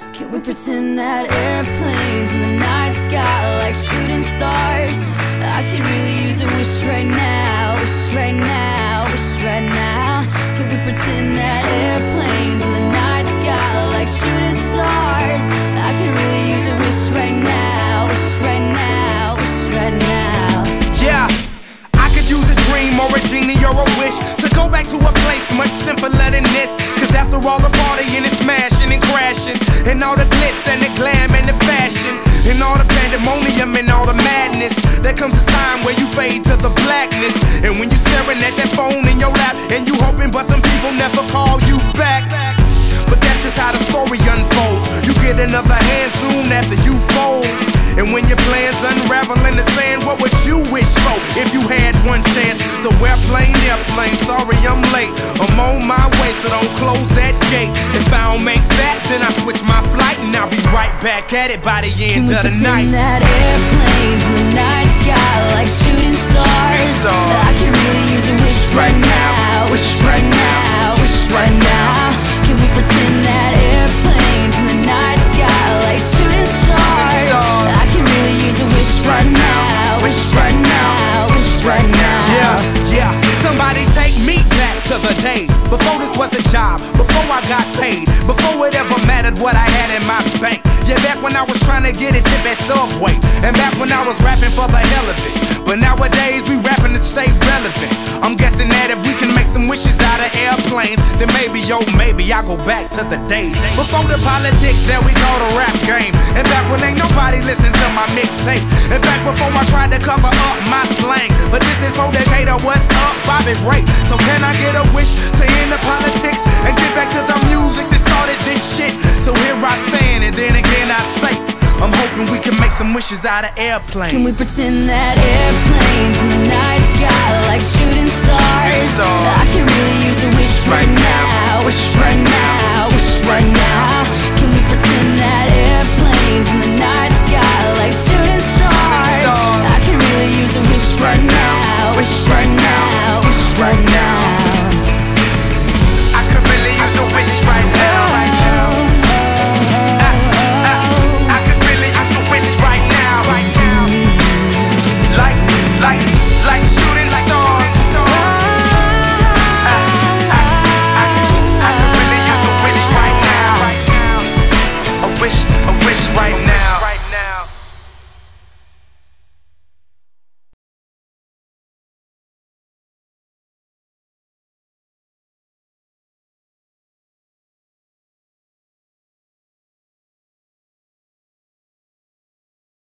Can we pretend that airplanes in the night sky like shooting stars? I could really use a wish right now, wish right now, wish right now. Can we pretend that airplanes in the night sky like shooting stars? I could really use a wish right now, wish right now, wish right now. Yeah, I could use a dream or a genie or a wish to go back to a place much simpler than this. Cause after all the partying and smashing and crashing, and all the glitz and the glam and the fashion, and all the pandemonium and all the madness, there comes a time where you fade to the blackness. And when you staring at that phone in your lap, and you hoping but them people never call you back. But that's just how the story unfolds. You get another hand soon after you fold. And when your plans unravel in the sand, what would you wish for if you had one chance? So airplane, sorry I'm late. I'm on my way, so don't close that gate. If I don't make that, then I switch my flight, and I'll be right back at it by the end of the night. Can we pretend that airplanes in the night sky like shooting stars? I could really use a wish right now, wish right now, wish right now. Can we pretend that airplanes in the night sky like shooting stars? I could really use a wish right now, wish right now, wish right now. Yeah, somebody take me back to the days before this was a job, before I got paid, before it ever mattered what I had in my bank. Yeah, back when I was trying to get a tip at Subway, and back when I was rapping for the hell of it. But nowadays we rapping to stay relevant. I'm guessing that if we can make some wishes out of airplanes, then maybe, oh maybe I'll go back to the days before the politics that we call the rap game. And back when ain't nobody listened to my mixtape. And back before I tried to cover up my slang. But this is for Decatur, what's up, Bobby Ray? So can I get a wish to end the politics and get back to the music that started this shit? So here I stand, and then again I say, I'm hoping we can make some wishes out of airplanes. Can we pretend that airplanes in the night sky like shooting stars? I could really use a wish right now, wish right now, wish right now. Can we pretend that airplanes in the